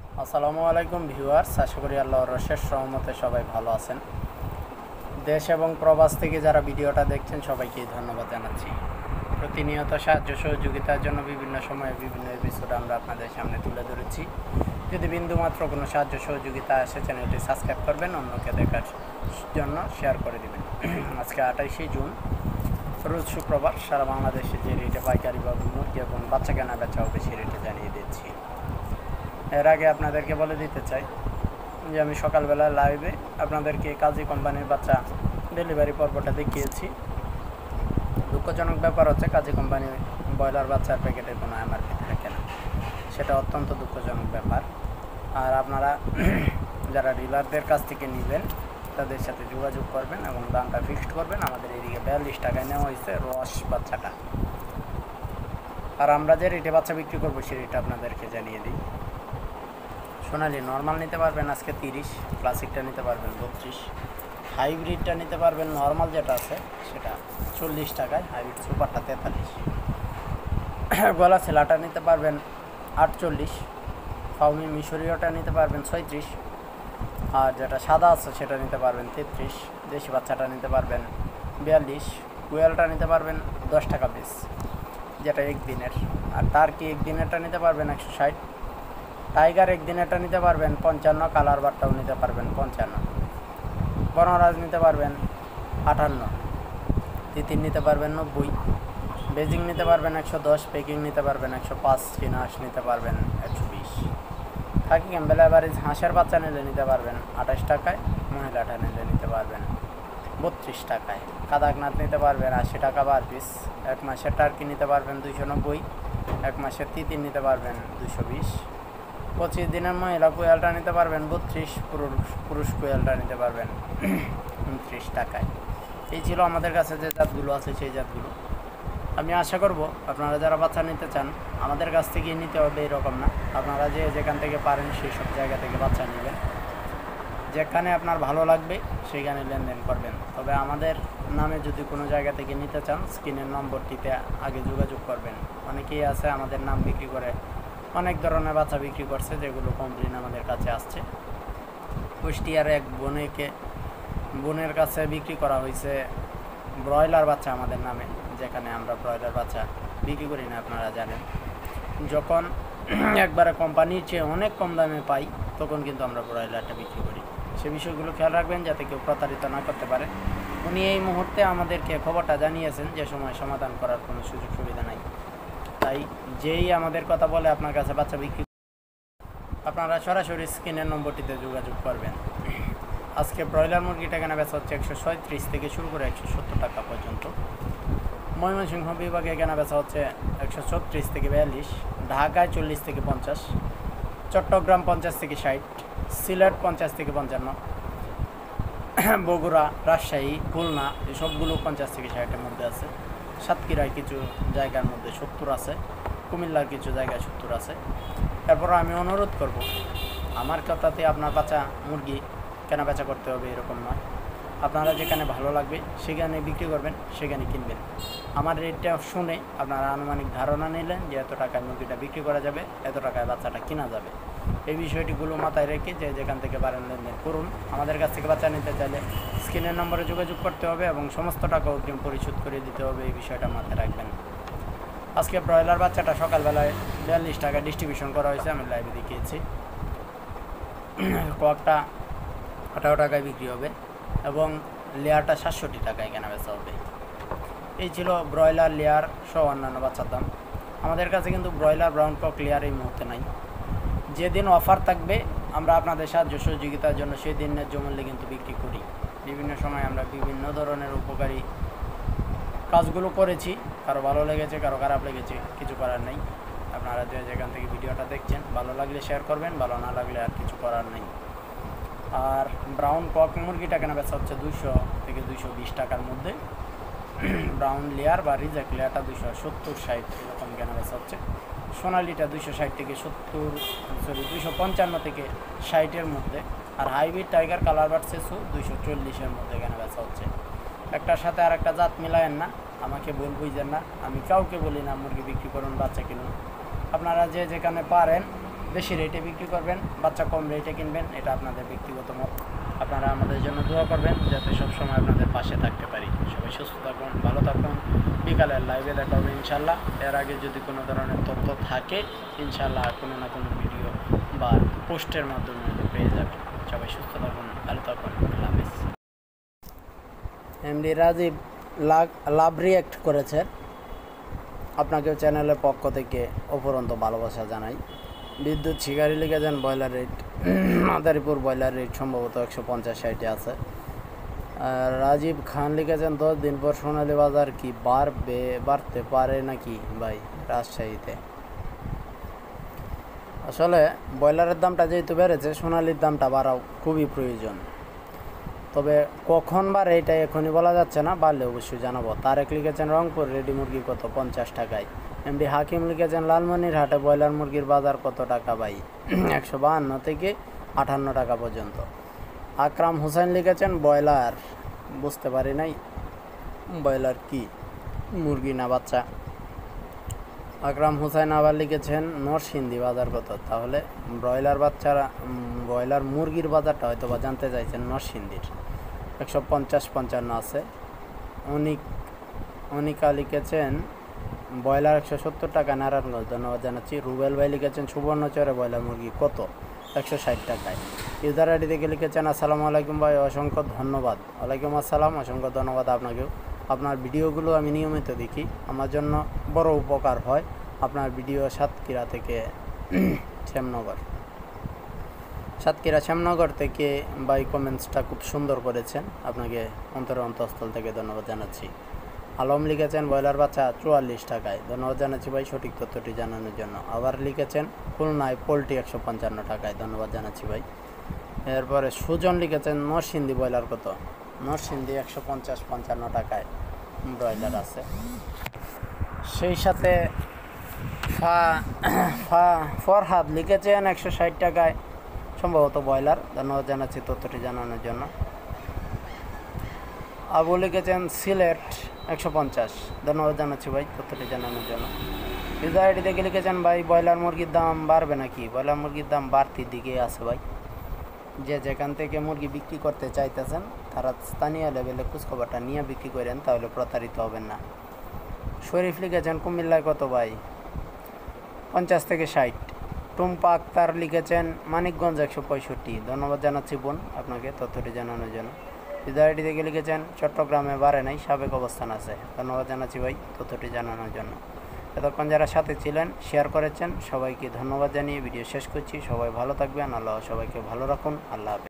আসসালামু আলাইকুম ভিউয়ার্স, আশা করি আল্লাহর অশেষ রহমতে সবাই ভালো আছেন। দেশ এবং প্রবাস থেকে যারা ভিডিওটা দেখছেন সবাইকে ধন্যবাদ জানাচ্ছি। প্রতিনিয়ত সাহায্য সহযোগিতার জন্য বিভিন্ন সময়ে বিভিন্ন এপিসোড আমরা আপনাদের সামনে তুলে ধরেছি। যদি বিন্দুমাত্র কোনো সাহায্য সহযোগিতা আসে, চ্যানেলটি সাবস্ক্রাইব করবেন, অন্যকে দেখার জন্য শেয়ার করে দেবেন। আজকে 28শে জুন, রোজ শুক্রবার। সারা বাংলাদেশে যে রেটে পাইকারি বা মুরগি এবং বাচ্চা কেনা বেচা হবে সেই রেটে জানিয়ে দিচ্ছি। এর আগে আপনাদেরকে বলে দিতে চাই যে আমি সকালবেলা লাইভে আপনাদেরকে কাজী কোম্পানির বাচ্চা ডেলিভারি পর্বটা দেখিয়েছি। দুঃখজনক ব্যাপার হচ্ছে কাজী কোম্পানির ব্রয়লার বাচ্চার প্যাকেটে কোনো এমআরপি থাকে না, সেটা অত্যন্ত দুঃখজনক ব্যাপার। আর আপনারা যারা ডিলারদের কাছ থেকে নেবেন তাদের সাথে যোগাযোগ করবেন এবং দামটা ফিক্সড করবেন। আমাদের এদিকে 42 টাকায় নেওয়া হয়েছে রস বাচ্চাটা। আর আমরা যে রেটে বাচ্চা বিক্রি করবো সেই রেটে আপনাদেরকে জানিয়ে দিই। সোনালি নর্মাল নিতে পারবেন আজকে 30, ক্লাসিকটা নিতে পারবেন 32, হাইব্রিডটা নিতে পারবেন নর্মাল যেটা আছে সেটা 40 টাকায়, হাইব্রিড সুপারটা 43, গলা ছেলাটা নিতে পারবেন 48, ফাউমি মিশরীয়টা নিতে পারবেন 36, আর যেটা সাদা আছে সেটা নিতে পারবেন 33, দেশি বাচ্চাটা নিতে পারবেন 42, কুয়েলটা নিতে পারবেন 10 টাকা পিস যেটা একদিনের, আর টার্কি একদিনেরটা নিতে পারবেন 160, টাইগার একদিনেরটা নিতে পারবেন 55, কালার বারটাও নিতে পারবেন 55, বনরাজ নিতে পারবেন 58, তিতির নিতে পারবেন 90, বেজিং নিতে পারবেন 110, পেকিং নিতে পারবেন 105, চিনাস নিতে পারবেন 120, খাকি ক্যাম্বেল এভারেজ হাঁসের বাচ্চা নিলে নিতে পারবেন 28 টাকায়, মহিলাটা নিলে নিতে পারবেন 32 টাকায়, কাদাকনাথ নিতে পারবেন 80 টাকা পার পিস, এক মাসের টার্কি নিতে পারবেন 290, এক মাসের তিতির নিতে পারবেন 220, 25 দিনের মহিলা কোয়েলটা নিতে পারবেন 32, পুরুষ কোয়েলটা নিতে পারবেন 29 টাকায়। এই ছিল আমাদের কাছে যে জাতগুলো আছে সেই জাতগুলো। আমি আশা করব আপনারা যারা বাচ্চা নিতে চান আমাদের কাছ থেকে নিতে হবে এরকম না, আপনারা যেখান থেকে পারেন সেই সব জায়গা থেকে বাচ্চা নেবেন, যেখানে আপনার ভালো লাগবে সেইখানে লেনদেন করবেন। তবে আমাদের নামে যদি কোনো জায়গা থেকে নিতে চান স্ক্রিনের নম্বরটিতে আগে যোগাযোগ করবেন। অনেকেই আছে আমাদের নাম বিক্রি করে অনেক ধরনের বাচ্চা বিক্রি করছে, যেগুলো কমপ্লেন আমাদের কাছে আসছে। কুষ্টিয়ার এক বোনের কাছে বিক্রি করা হয়েছে ব্রয়লার বাচ্চা আমাদের নামে, যেখানে আমরা ব্রয়লার বাচ্চা বিক্রি করি না, আপনারা জানেন। যখন একবারে কোম্পানির চেয়ে অনেক কম দামে পাই তখন কিন্তু আমরা ব্রয়লারটা বিক্রি করি। সে বিষয়গুলো খেয়াল রাখবেন যাতে কেউ প্রতারিত না করতে পারে। উনি এই মুহূর্তে আমাদেরকে খবরটা জানিয়েছেন যে সময় সমাধান করার কোনো সুযোগ সুবিধা নাই, তাই যেই আমাদের কথা বলে আপনার কাছে বাচ্চা বিক্রি, আপনারা সরাসরি স্ক্রিনের নম্বরটিতে যোগাযোগ করবেন। আজকে ব্রয়লার মুরগিটা কেনা বেচা হচ্ছে 137 থেকে শুরু করে 170 টাকা পর্যন্ত। ময়মনসিংহ বিভাগে কেনা বেচা হচ্ছে 136 থেকে 42, ঢাকায় 40 থেকে 50, চট্টগ্রাম 50 থেকে 60, সিলেট 50 থেকে 55, বগুড়া, রাজশাহী, খুলনা এসবগুলো 50 থেকে 60-এর মধ্যে আছে। সাতক্ষীরায় কিছু জায়গার মধ্যে 70 আছে, কুমিল্লার কিছু জায়গায় 70 আছে। তারপর আমি অনুরোধ করব, আমার কথাতে আপনার বাচ্চা মুরগি কেনা বেচা করতে হবে এরকম নয়। আপনারা যেখানে ভালো লাগবে সেখানে বিক্রি করবেন, সেখানে কিনবেন। আমার রেটটা শুনে আপনারা আনুমানিক ধারণা নিলেন যে এত টাকায় মুরগিটা বিক্রি করা যাবে, এত টাকায় বাচ্চাটা কেনা যাবে। এই বিষয়টিগুলো মাথায় রেখে যেখান থেকে পারেন লেনদেন করুন। আমাদের কাছ থেকে বাচ্চা নিতে চাইলে স্ক্রিনের নম্বরে যোগাযোগ করতে হবে এবং সমস্ত টাকা অগ্রিম পরিশোধ করে দিতে হবে, এই বিষয়টা মাথায় রাখবেন। আজকে ব্রয়লার বাচ্চাটা সকালবেলায় 42 টাকা ডিস্ট্রিবিউশন করা হয়েছে, আমি লাইভে দেখিয়েছি। কয়েকটা 18 টাকায় বিক্রি হবে এবং লেয়ারটা 67 টাকায় কেনা বেচা হবে। এই ছিল ব্রয়লার লেয়ার সহ অন্যান্য বাচ্চার দাম। আমাদের কাছে কিন্তু ব্রয়লার ব্রাউন কক লেয়ার এই মুহূর্তে নাই। যেদিন অফার থাকবে আমরা আপনাদের সাহায্য সহযোগিতার জন্য সেই দিন ন্যায্য মূল্যে কিন্তু বিক্রি করি। বিভিন্ন সময় আমরা বিভিন্ন ধরনের উপকারী কাজগুলো করেছি, কারো ভালো লেগেছে, কারো খারাপ লেগেছে, কিছু করার নেই। আপনারা যেখান থেকে ভিডিওটা দেখছেন ভালো লাগলে শেয়ার করবেন, ভালো না লাগলে আর কিছু করার নেই। আর ব্রাউন কক মুরগিটা কেনা বেচা হচ্ছে 200 থেকে 220 টাকার মধ্যে। ব্রাউন লেয়ার বা রিজেক্ট লেয়ারটা 270-60 এরকম কেনা বেচা হচ্ছে। সোনালিটা 260 থেকে 255 থেকে 60-এর মধ্যে। আর হাইব্রিড টাইগার কালার বার্ড সেসু 240-এর মধ্যে কেনা বেচা হচ্ছে। একটার সাথে আর একটা জাত মিলায়েন না, আমাকে ভুল বুঝবেন না। আমি কাউকে বলি না মুরগি বিক্রি করুন, বাচ্চা কিনুন। আপনারা যেখানে পারেন বেশি রেটে বিক্রি করবেন, বাচ্চা কম রেটে কিনবেন, এটা আপনাদের ব্যক্তিগত মত। আপনারা আমাদের জন্য দোয়া করবেন যাতে সবসময় আপনাদের পাশে থাকতে পারি। সবাই সুস্থ থাকুন, ভালো থাকুন। বিকালের লাইভে দেখা হবে ইনশাল্লাহ। এর আগে যদি কোনো ধরনের তথ্য থাকে ইনশাল্লাহ কোনো না কোনো ভিডিও বা পোস্টের মাধ্যমে পেয়ে যাবেন। সবাই সুস্থ থাকুন, ভালো থাকুন, আল্লাহ হাফেজ। এমডি রাজীব লাভ রিয়াক্ট করেছেন, আপনাকেও চ্যানেলের পক্ষ থেকে অপরন্ত ভালোবাসা জানাই। বিদ্যুৎ শিকারি লিখেছেন broiler rate, Madaripur broiler rate সম্ভবত 150-60 আছে। রাজীব খান লিখেছেন 10 দিন পর সোনালী বাজার কি বাড়তে পারে নাকি ভাই রাজশাহীতে? আসলে ব্রয়লারের দামটা যেহেতু বেড়েছে, সোনালির দামটা বাড়াও খুবই প্রয়োজন। তবে কখন বাড়ে এটা এখনই বলা যাচ্ছে না, বাড়লে অবশ্যই জানাবো। তারেক লিখেছেন রংপুর রেডি মুরগি কত? 50 টাকায়। এমডি হাকিম লিখেছেন লালমনিরহাটে ব্রয়লার মুরগির বাজার কত টাকা ভাই? 152 থেকে 58 টাকা পর্যন্ত। আকরাম হোসেন লিখেছেন ব্রয়লার, বুঝতে পারি নাই ব্রয়লার কি, মুরগি না বাচ্চা? আকরাম হোসেন আবার লিখেছেন নরসিংদী বাজার কত? তাহলে ব্রয়লার মুরগির বাজারটা হয়তো বা জানতে চাইছেন নরসিংদীর। 150-55 আছে। অনিকা লিখেছেন ব্রয়লার 170 টাকা নারায়ণগঞ্জ, ধন্যবাদ জানাচ্ছি। রুবেল ভাই লিখেছেন সুবর্ণচরে ব্রয়লার মুরগি কত? 160 টাকায়। ইউজার আইডি থেকে লিখেছেন আসসালামু আলাইকুম ভাই, অসংখ্য ধন্যবাদ। ওয়ালাইকুম আসসালাম, অসংখ্য ধন্যবাদ আপনাকেও। আপনার ভিডিওগুলো আমি নিয়মিত দেখি, আমার জন্য বড় উপকার হয়। আপনার ভিডিও সাতক্ষীরা থেকে শ্যামনগর থেকে ভাই কমেন্টসটা খুব সুন্দর করেছেন, আপনাকে অন্তরের অন্তঃস্থল থেকে ধন্যবাদ জানাচ্ছি। আলম লিখেছেন ব্রয়লার বাচ্চা 44 টাকায়, ধন্যবাদ জানাচ্ছি ভাই সঠিক তথ্যটি জানানোর জন্য। আবার লিখেছেন খুলনায় পোলট্রি 155 টাকায়, ধন্যবাদ জানাচ্ছি ভাই। এরপরে সুজন লিখেছেন নরসিংদী ব্রয়লার কত? নরসিংদী 150-55 টাকায় ব্রয়লার আছে। সেই সাথে ফরহাদ লিখেছেন 160 টাকায় সম্ভবত ব্রয়লার, ধন্যবাদ জানাচ্ছি তথ্যটি জানানোর জন্য। আবু লিখেছেন সিলেট 150, ধন্যবাদ জানাচ্ছি ভাই তথ্যটি জানানোর জন্য। ইউজার আইডি থেকে লিখেছেন ভাই ব্রয়লার মুরগির দাম বাড়বে নাকি? ব্রয়লার মুরগির দাম বাড়তির দিকে আছে ভাই। যে যেখান থেকে মুরগি বিক্রি করতে চাইতেছেন তারা স্থানীয় লেভেলে খোঁজখবরটা নিয়ে বিক্রি করেন, তাহলে প্রতারিত হবেন না। শরীফ লিখেছেন কুমিল্লায় কত ভাই? 50 থেকে 60। টুম্পা আক্তার লিখেছেন মানিকগঞ্জ 165, ধন্যবাদ জানাচ্ছি বোন আপনাকে তথ্যটি জানানোর জন্য। হৃদয়টি থেকে লিখেছেন চট্টগ্রামে বাড়ে নাই, সাবেক অবস্থান আছে, ধন্যবাদ জানাচ্ছি ভাই তথ্যটি জানানোর জন্য। এতক্ষণ যারা সাথে ছিলেন, শেয়ার করেছেন, সবাইকে ধন্যবাদ জানিয়ে ভিডিও শেষ করছি। সবাই ভালো থাকবেন, আল্লাহ সবাইকে ভালো রাখুন, আল্লাহ হাফেজ।